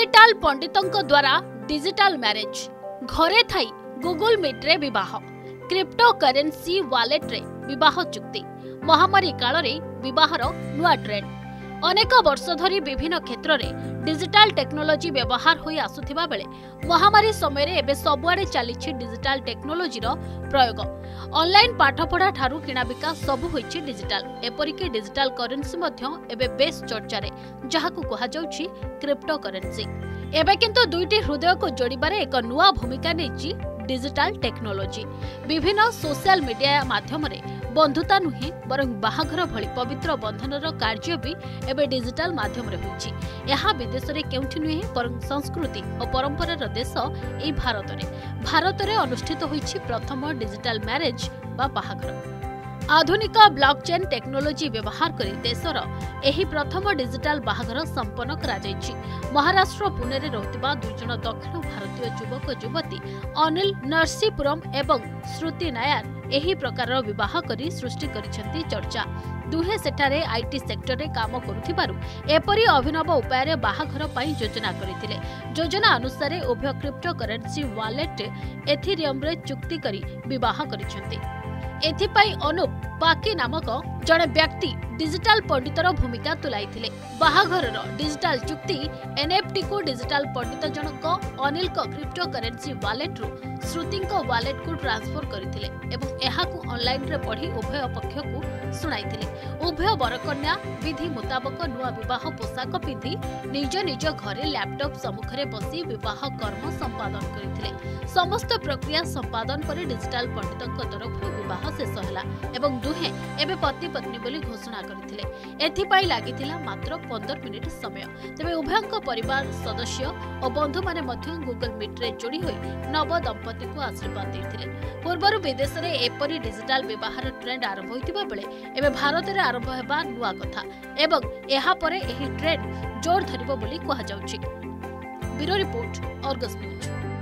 Digital पंडितों द्वारा digital marriage घरे थाई गूगल मीट रे विवाह क्रिप्टो करेन्सी वालेट रे विवाह चुक्ति महामारी काल रे विवाहर नुआ ट्रेंड अनेक वर्ष धरी विभिन्न क्षेत्र में डिजिटल टेक्नोलोजी व्यवहार होई आसुथिबा बेले महामारी समय रे एबे सबुआडे चलीछि डिजिटल टेक्नोलोजीर प्रयोग ऑनलाइन पाठपढ़ा ठारू किना बिका सबु होइछि डिजिटल एपरिके डिजिटल करेन्सी मध्य एबे बेस चर्चा रे जहाकु कहा जाउछि क्रिप्टो करेन्सी एबे किंतु दुईटी हृदय को जोड़िबारे एक नुआ भूमिका नेछि डिजिटल टेक्नोलोजी विभिन्न सोशल मीडिया माध्यम रे बंधुता नुहे बरं बाहाघर भली पवित्र बंधनर कार्य भी एबे डिजिटल माध्यम रे होइछि यहा विदेश रे केउठी नुहे बरं संस्कृति और परंपरार देश ए भारत रे अनुष्ठित होइछि प्रथम डिजिटल मैरिज बा बाहाघर आधुनिक ब्लॉकचेन टेक्नोलोजी व्यवहार करी देशर एही प्रथम डिजिटल बाहाघर संपन्न करा जायछि महाराष्ट्र पुणे रे रहतिबा दुई जण दक्षिण भारतीय युवक युवती अनिल नरसीपुरम एवं श्रुति नायर एही प्रकारर विवाह करी सृष्टि करिसेंती चर्चा दुहे सेठारे आईटी सेक्टर रे काम करुथिबारु एपरि अभिनव उपाय रे बाहाघर पई योजना करिथिले योजना अनुसार उभय क्रिप्टो करेन्सी वालेट एथेरियम रे चुक्ति करी विवाह करिसेंती एथिपाई अनुप पाकी नामक जड़े व्यक्ति डिजिटल पंडितर भूमिका तुलाइथिले बाहाघरर डिजिटल चुक्ति एनएफटी को डिजिटल पंडित जनक अनिल को क्रिप्टो करेन्सी वालेट रु श्रुति वालेट को ट्रांसफर करथिले एवं एहाकु ऑनलाइन रे पढ़ी उभय पक्ष को सुनाइथिले उभय बरकन्या विधि मुताबक नुआ विवाह पोशाक पिंधि निज निज घरे लैपटॉप सम्मुख रे बसी विवाह कर्म संपादन करथिले समस्त प्रक्रिया संपादन पर डिजिटल पंडितक तरफ विवाह शेष होला एवं दुहे एबे पति पत्नी बोली घोषणा करथिले एथिपाई लागिथिला मात्र 15 मिनिट समय तबे उभयଙ୍କ परिवार सदस्य और बंधु माने मध्य गूगल मीट रे जोड़ी होई नव दंपति को आशीर्वाद देथिले पूर्वरु विदेश रे एपरि डिजिटल व्यवहार ट्रेंड आरंभ होइतिबा बेले एबे भारत रे आरंभ हेबा नुआ कथा एवं एहा परे एही ट्रेंड जोर धरिबो बोली कहा जाउछि ब्यूरो रिपोर्ट अर्गस न्यूज।